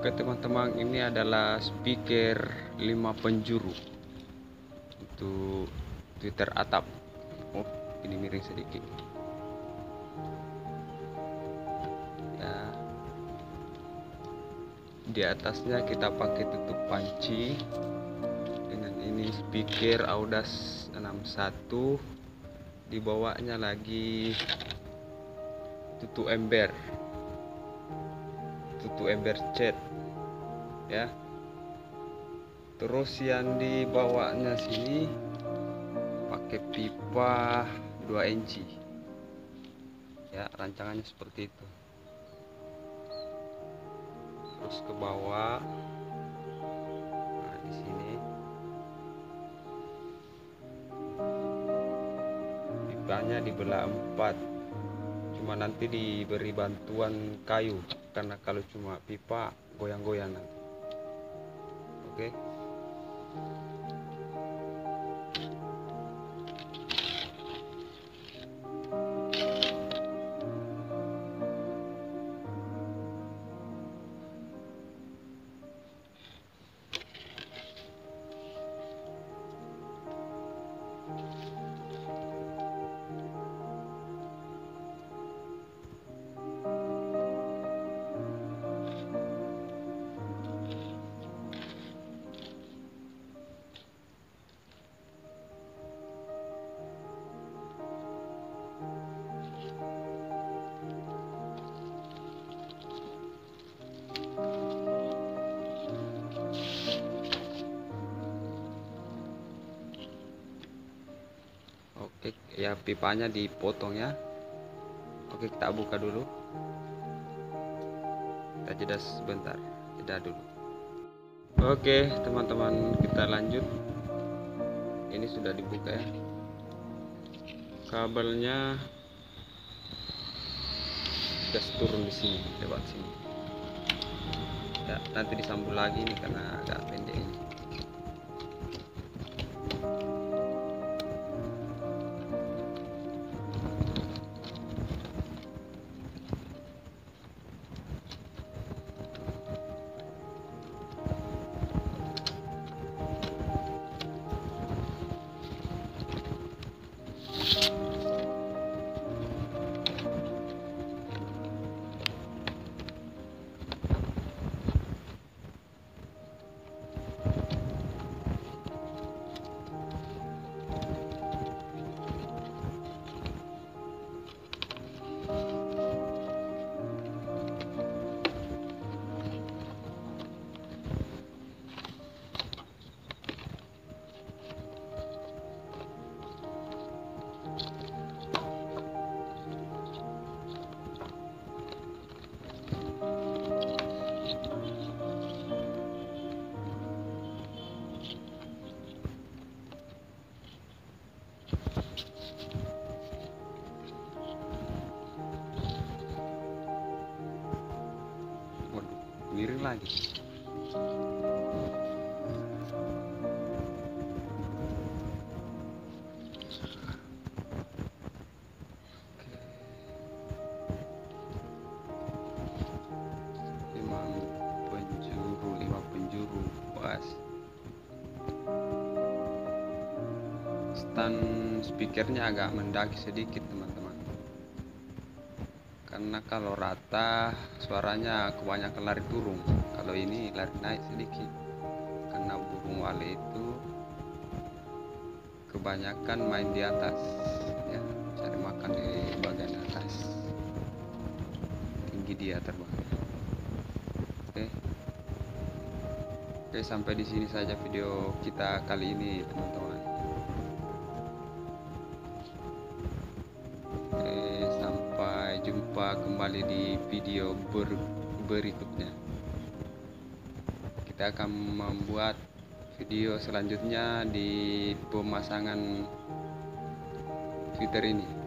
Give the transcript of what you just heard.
Oke teman-teman, ini adalah speaker 5 penjuru untuk Twitter atap. Oh, ini miring sedikit ya. Di atasnya kita pakai tutup panci dengan ini speaker Audas 61. Di bawahnya lagi tutup ember cat ya. Terus yang di bawahnya sini pakai pipa 2 inci ya, rancangannya seperti itu. Terus ke bawah, nah di sini pipanya dibelah 4, cuma nanti diberi bantuan kayu karena kalau cuma pipa goyang-goyang nanti. Oke. Oke ya, pipanya dipotong ya. Oke, kita buka dulu, kita jeda sebentar, jeda dulu. Oke teman-teman, kita lanjut. Ini sudah dibuka ya, kabelnya sudah turun di sini, lewat sini ya. Nanti disambung lagi nih karena agak pendek ini. Waduh, miring lagi. Lima penjuru pas. Stand speakernya agak mendaki sedikit teman-teman, karena kalau rata suaranya kebanyakan lari turun, kalau ini lari naik sedikit karena burung walet itu kebanyakan main di atas ya, cari makan di bagian atas, tinggi dia terbang. Oke, sampai di sini saja video kita kali ini teman-teman. Sampai jumpa kembali di video berikutnya. Kita akan membuat video selanjutnya di pemasangan Twitter ini.